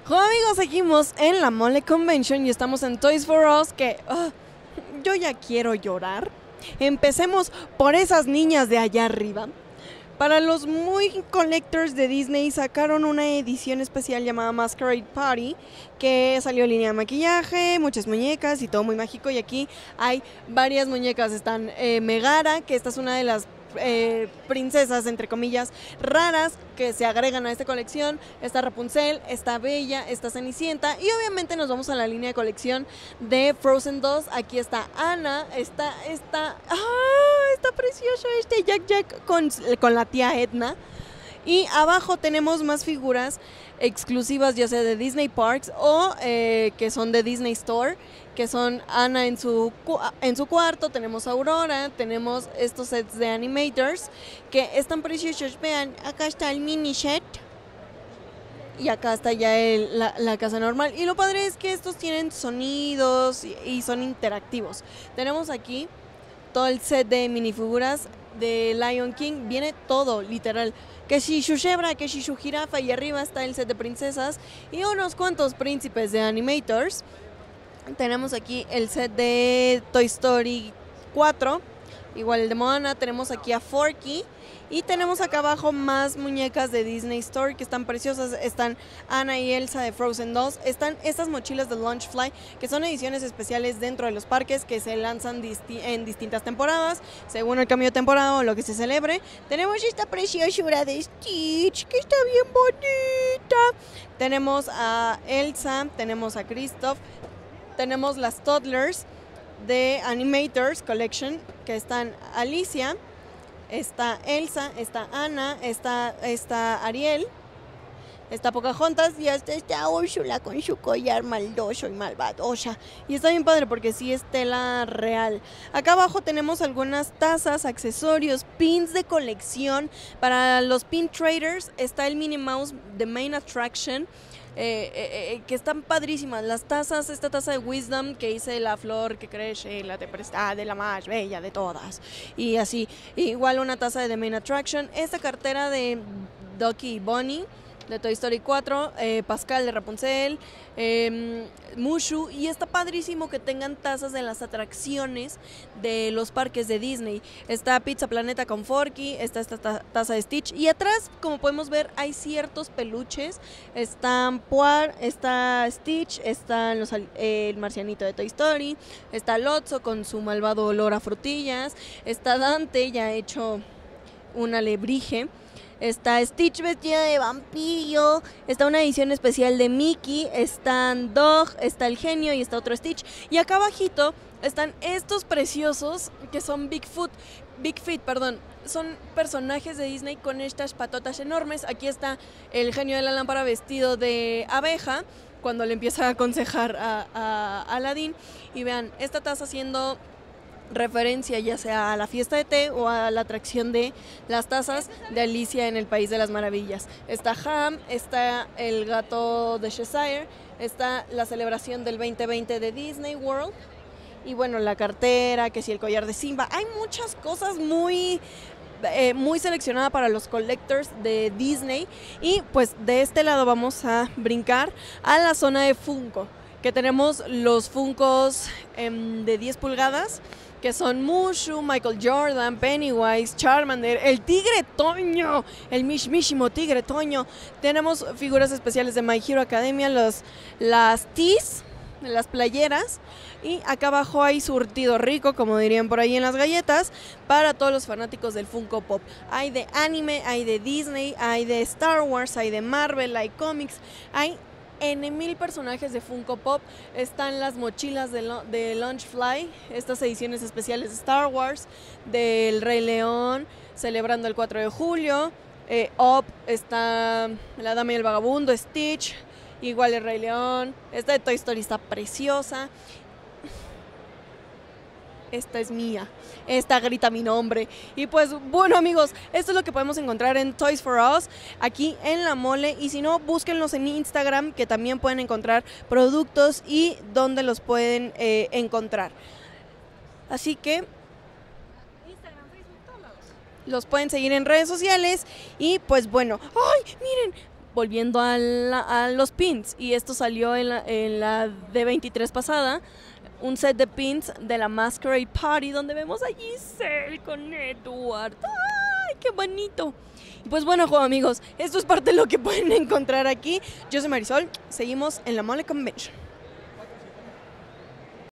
Hola amigos, seguimos en la Mole Convention y estamos en Toys for Us que yo ya quiero llorar. Empecemos por esas niñas de allá arriba. Para los muy collectors de Disney sacaron una edición especial llamada Masquerade Party, que salió línea de maquillaje, muchas muñecas y todo muy mágico. Y aquí hay varias muñecas. Están Megara, que esta es una de las princesas, entre comillas, raras que se agregan a esta colección. Está Rapunzel, está Bella, está Cenicienta y obviamente nos vamos a la línea de colección de Frozen 2. Aquí está Anna, está precioso Jack Jack con la tía Edna. Y abajo tenemos más figuras exclusivas, ya sea de Disney Parks o que son de Disney Store, que son Anna en su cuarto, tenemos Aurora, tenemos estos sets de Animators que están preciosos. Vean, acá está el mini set y acá está ya la casa normal. Y lo padre es que estos tienen sonidos y son interactivos. Tenemos aquí todo el set de minifiguras de Lion King, viene todo, literal. Que si su cebra, que si su jirafa, y arriba está el set de princesas y unos cuantos príncipes de Animators. Tenemos aquí el set de Toy Story 4, igual el de Moana. Tenemos aquí a Forky y tenemos acá abajo más muñecas de Disney Store que están preciosas. Están Anna y Elsa de Frozen 2. Están estas mochilas de Launchfly, que son ediciones especiales dentro de los parques que se lanzan en distintas temporadas, según el cambio de temporada o lo que se celebre. Tenemos esta preciosura de Stitch, que está bien bonita. Tenemos a Elsa, tenemos a Kristoff. Tenemos las Toddlers de Animators Collection, que están Alicia, está Elsa, está Anna, está Ariel, está Pocahontas y hasta está Úrsula con su collar maldoso y malvadosa. Y está bien padre porque sí es tela real. Acá abajo tenemos algunas tazas, accesorios, pins de colección. Para los pin traders está el Minnie Mouse de Main Attraction, que están padrísimas. Las tazas, esta taza de Wisdom que hice la flor que crece, la tempestad, de la más bella de todas. Y así, igual una taza de The Main Attraction. Esta cartera de Ducky y Bonnie de Toy Story 4, Pascal de Rapunzel, Mushu. Y está padrísimo que tengan tazas de las atracciones de los parques de Disney. Está Pizza Planeta con Forky, está esta taza de Stitch. Y atrás, como podemos ver, hay ciertos peluches. Están Puar, está Stitch, está el marcianito de Toy Story, está Lotso con su malvado olor a frutillas, está Dante ya hecho un alebrije. Está Stitch vestida de vampiro, está una edición especial de Mickey, están Dog, está el genio y está otro Stitch. Y acá abajito están estos preciosos que son Big Feet, son personajes de Disney con estas patotas enormes. Aquí está el genio de la lámpara vestido de abeja cuando le empieza a aconsejar a Aladdin. Y vean, esta taza haciendo referencia ya sea a la fiesta de té o a la atracción de las tazas de Alicia en el País de las Maravillas. Está Ham, está el gato de Cheshire, está la celebración del 2020 de Disney World y bueno, la cartera, que si el collar de Simba. Hay muchas cosas muy seleccionada para los collectors de Disney. Y pues de este lado vamos a brincar a la zona de Funko, que tenemos los Funkos de 10 pulgadas, que son Mushu, Michael Jordan, Pennywise, Charmander, el Tigre Toño, el mismísimo Tigre Toño. Tenemos figuras especiales de My Hero Academia, las tees, las playeras. Y acá abajo hay surtido rico, como dirían por ahí en las galletas, para todos los fanáticos del Funko Pop. Hay de anime, hay de Disney, hay de Star Wars, hay de Marvel, hay cómics, hay N1000 personajes de Funko Pop. Están las mochilas de Launchfly, estas ediciones especiales de Star Wars, del Rey León, celebrando el 4 de julio. Up, está La Dama y el Vagabundo, Stitch, igual el Rey León. Esta de Toy Story está preciosa. Esta es mía, esta grita mi nombre. Y pues bueno amigos, esto es lo que podemos encontrar en Toys for Us, aquí en La Mole. Y si no, búsquenlos en Instagram, que también pueden encontrar productos y dónde los pueden encontrar. Así que Instagram, Facebook, todos los pueden seguir en redes sociales. Y pues bueno, ¡ay! Miren, volviendo a los pins, y esto salió en la D23 pasada, un set de pins de la Masquerade Party donde vemos a Giselle con Edward. ¡Ay, qué bonito! Pues bueno, amigos, esto es parte de lo que pueden encontrar aquí. Yo soy Marisol, seguimos en la Mole Convention.